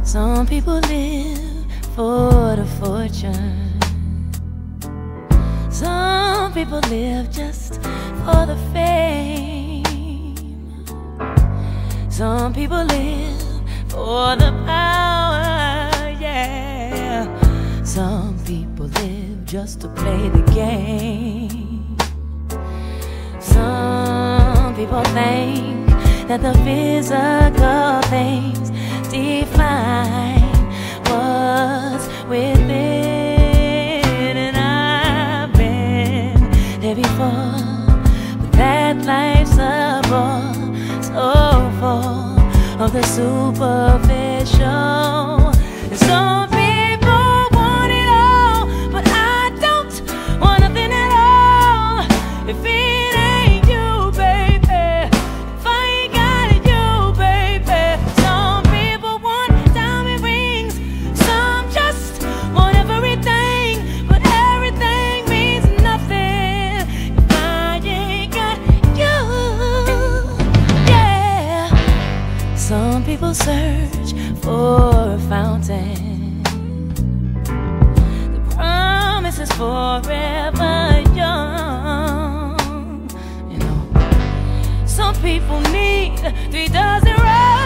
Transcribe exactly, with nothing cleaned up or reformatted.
Some people live for the fortune. Some people live just for the fame. Some people live for the power, yeah. Some people live just to play the game. Some people think that the physical things define what's within, and I've been there before, but that life's a bore so full of the superficial. And some people want it all, but I don't want nothing at all. If it ain't you, baby, if I ain't got it, you, baby. Some people want diamond rings, some just want everything, but everything means nothing if I ain't got you. Yeah. Some people search for a fountain. The promise is forever young. You know, some people need three dozen roses.